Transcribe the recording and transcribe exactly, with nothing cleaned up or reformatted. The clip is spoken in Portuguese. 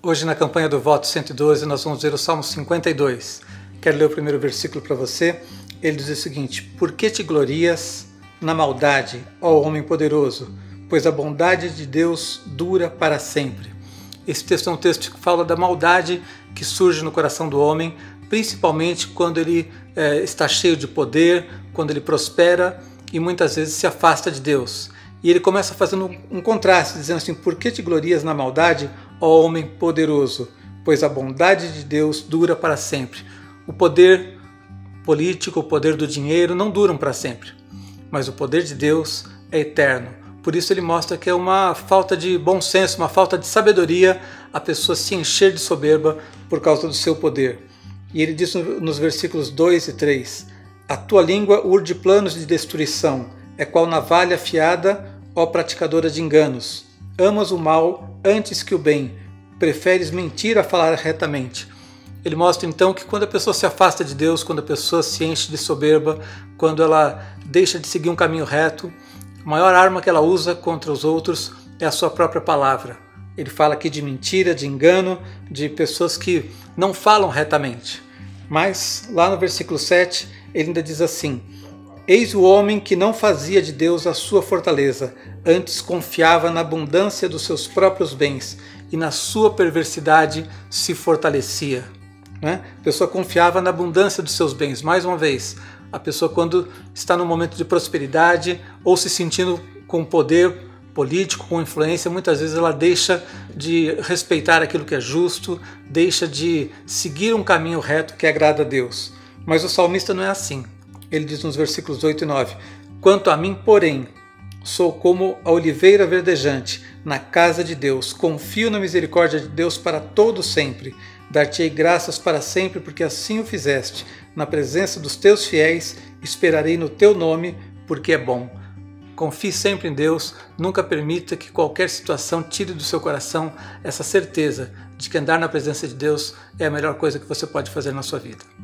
Hoje na campanha do voto cento e doze nós vamos ver o Salmo cinquenta e dois. Quero ler o primeiro versículo para você. Ele diz o seguinte: Por que te glorias na maldade, ó homem poderoso? Pois a bondade de Deus dura para sempre. Esse texto é um texto que fala da maldade que surge no coração do homem, principalmente quando ele é, está cheio de poder, quando ele prospera e muitas vezes se afasta de Deus. E ele começa fazendo um contraste, dizendo assim: Por que te glorias na maldade, ó homem poderoso? Pois a bondade de Deus dura para sempre. O poder político, o poder do dinheiro não duram para sempre, mas o poder de Deus é eterno. Por isso ele mostra que é uma falta de bom senso, uma falta de sabedoria a pessoa se encher de soberba por causa do seu poder. E ele diz nos versículos dois e três: A tua língua urde planos de destruição, é qual navalha afiada, ó praticadora de enganos. Amas o mal antes que o bem, preferes mentir a falar retamente. Ele mostra então que quando a pessoa se afasta de Deus, quando a pessoa se enche de soberba, quando ela deixa de seguir um caminho reto, a maior arma que ela usa contra os outros é a sua própria palavra. Ele fala aqui de mentira, de engano, de pessoas que não falam retamente. Mas lá no versículo sete ele ainda diz assim: Eis o homem que não fazia de Deus a sua fortaleza, antes confiava na abundância dos seus próprios bens e na sua perversidade se fortalecia. Né? A pessoa confiava na abundância dos seus bens. Mais uma vez, a pessoa quando está num momento de prosperidade ou se sentindo com poder político, com influência, muitas vezes ela deixa de respeitar aquilo que é justo, deixa de seguir um caminho reto que agrada a Deus. Mas o salmista não é assim. Ele diz nos versículos oito e nove: Quanto a mim, porém, sou como a oliveira verdejante na casa de Deus, confio na misericórdia de Deus para todo sempre. Dar-te-ei graças para sempre, porque assim o fizeste. Na presença dos teus fiéis, esperarei no teu nome, porque é bom. Confie sempre em Deus, nunca permita que qualquer situação tire do seu coração essa certeza de que andar na presença de Deus é a melhor coisa que você pode fazer na sua vida.